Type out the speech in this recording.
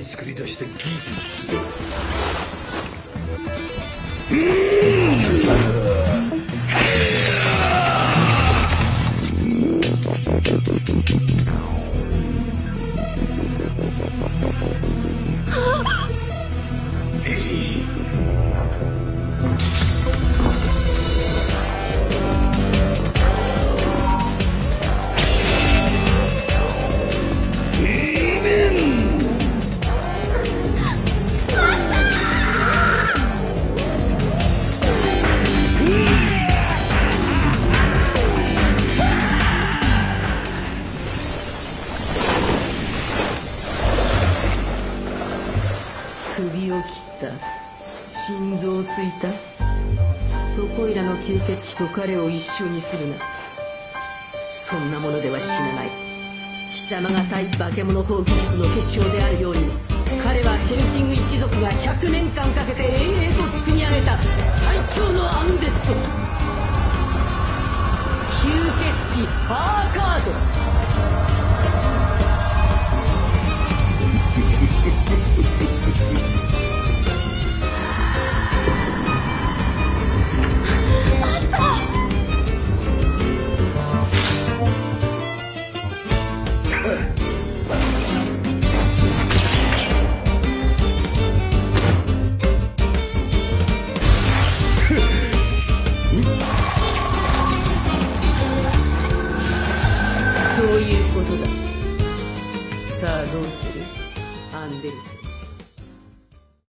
作り出した技術。 首を切った、心臓をついた、そこいらの吸血鬼と彼を一緒にするな。そんなものでは死なない。貴様が対化け物法技術の結晶であるように、彼はヘルシング一族が100年間かけて永遠と作り上げた最強のアンデッドだ。吸血鬼アーカード。そういうことだ。さあどうするアンデルセン。